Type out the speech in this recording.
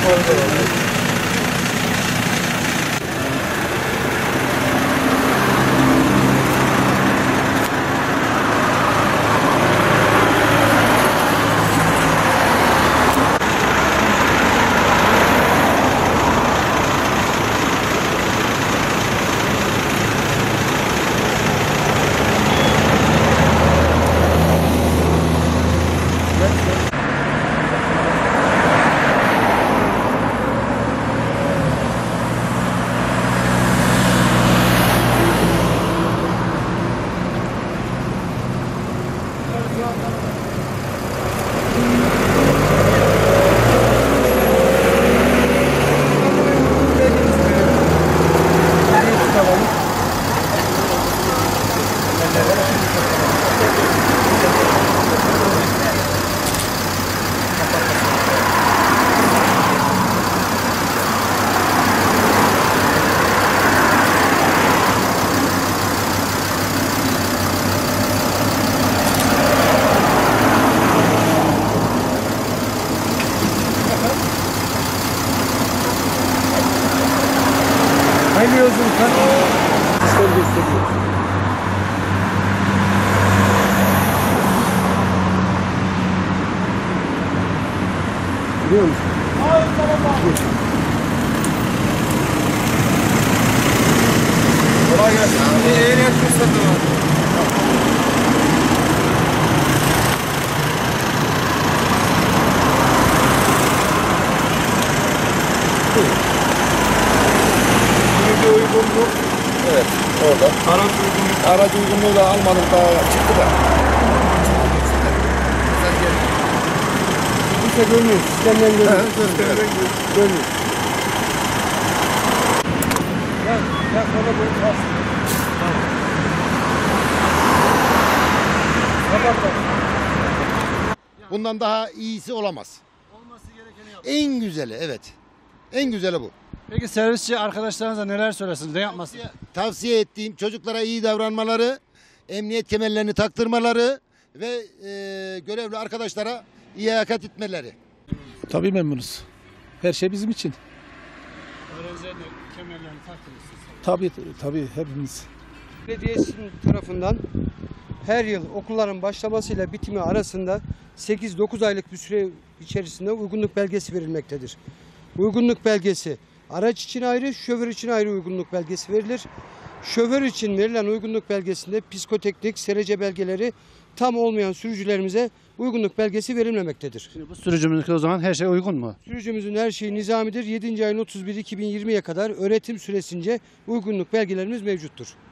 Hayırlı yolculuklar. Sistem destekliyor. Biliyor musun? Kolay gelsin. Ehliyet fırsatı var. Uygunluk. Evet, orada. Araç uygunluğu da almadım, daha çıktı da. İşte görünüyor, sistemden görünüyor. Görünüyor. Gel kola boyu bas. Bundan daha iyisi olamaz. Olması gerekeni yap. En güzeli, evet. En güzeli bu. Peki servisçi arkadaşlarınıza neler söylersiniz? Ne yapmasın? Tavsiye ettiğim çocuklara iyi davranmaları, emniyet kemerlerini taktırmaları ve görevli arkadaşlara liyakat etmeleri. Tabii memnunuz. Her şey bizim için. Öğrencilerin kemerlerini taktırırsınız. Tabii hepimiz. Belediyesinin tarafından her yıl okulların başlamasıyla bitimi arasında 8-9 aylık bir süre içerisinde uygunluk belgesi verilmektedir. Uygunluk belgesi araç için ayrı, şoför için ayrı uygunluk belgesi verilir. Şoför için verilen uygunluk belgesinde psikoteknik, serece belgeleri tam olmayan sürücülerimize uygunluk belgesi verilmemektedir. Şimdi bu sürücümüzdeki o zaman her şey uygun mu? Sürücümüzün her şeyi nizamidir. 7. ayın 31 2020'ye kadar öğretim süresince uygunluk belgelerimiz mevcuttur.